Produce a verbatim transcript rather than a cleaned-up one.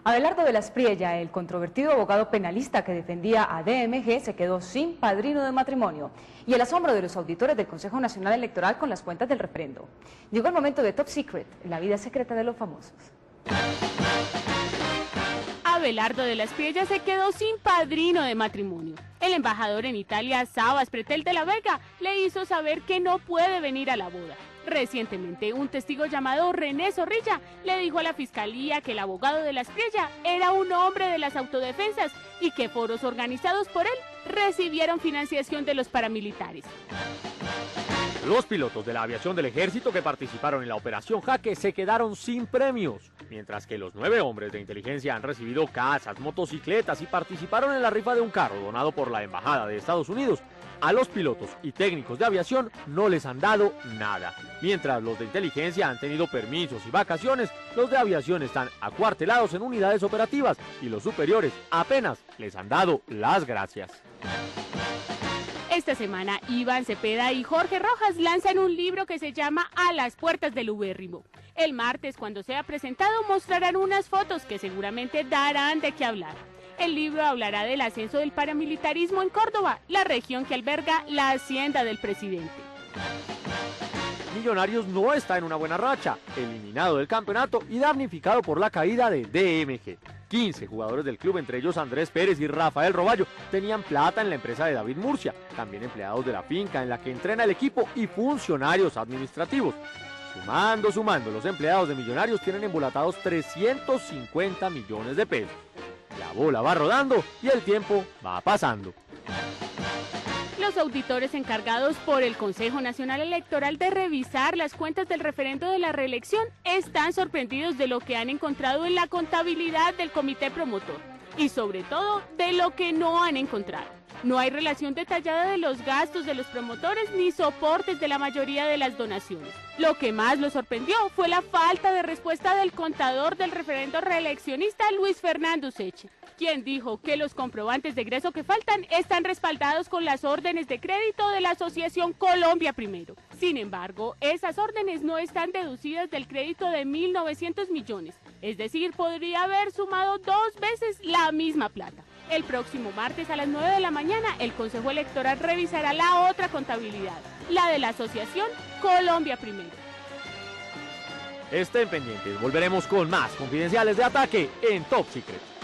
Abelardo de la Espriella, el controvertido abogado penalista que defendía a D M G, se quedó sin padrino de matrimonio. Y el asombro de los auditores del Consejo Nacional Electoral con las cuentas del referendo. Llegó el momento de Top Secret, la vida secreta de los famosos. Abelardo de la Espriella se quedó sin padrino de matrimonio. El embajador en Italia, Sabas Pretel de la Vega, le hizo saber que no puede venir a la boda. Recientemente, un testigo llamado René Zorrilla le dijo a la fiscalía que el abogado de la Espriella era un hombre de las autodefensas y que foros organizados por él recibieron financiación de los paramilitares. Los pilotos de la aviación del ejército que participaron en la operación Jaque se quedaron sin premios, mientras que los nueve hombres de inteligencia han recibido casas, motocicletas y participaron en la rifa de un carro donado por la Embajada de Estados Unidos. A los pilotos y técnicos de aviación no les han dado nada. Mientras los de inteligencia han tenido permisos y vacaciones, los de aviación están acuartelados en unidades operativas y los superiores apenas les han dado las gracias. Esta semana, Iván Cepeda y Jorge Rojas lanzan un libro que se llama A las puertas del ubérrimo. El martes, cuando sea presentado, mostrarán unas fotos que seguramente darán de qué hablar. El libro hablará del ascenso del paramilitarismo en Córdoba, la región que alberga la hacienda del presidente. Millonarios no está en una buena racha, eliminado del campeonato y damnificado por la caída de D M G. quince jugadores del club, entre ellos Andrés Pérez y Rafael Roballo, tenían plata en la empresa de David Murcia, también empleados de la finca en la que entrena el equipo y funcionarios administrativos. Sumando, sumando, los empleados de Millonarios tienen embolatados trescientos cincuenta millones de pesos. La bola va rodando y el tiempo va pasando. Los auditores encargados por el Consejo Nacional Electoral de revisar las cuentas del referendo de la reelección están sorprendidos de lo que han encontrado en la contabilidad del comité promotor y sobre todo de lo que no han encontrado. No hay relación detallada de los gastos de los promotores ni soportes de la mayoría de las donaciones. Lo que más los sorprendió fue la falta de respuesta del contador del referendo reeleccionista Luis Fernando Seche, quien dijo que los comprobantes de egreso que faltan están respaldados con las órdenes de crédito de la Asociación Colombia Primero. Sin embargo, esas órdenes no están deducidas del crédito de mil novecientos millones, es decir, podría haber sumado dos veces la misma plata. El próximo martes a las nueve de la mañana, el Consejo Electoral revisará la otra contabilidad, la de la Asociación Colombia Primero. Estén pendientes, volveremos con más confidenciales de Ataque en Top Secret.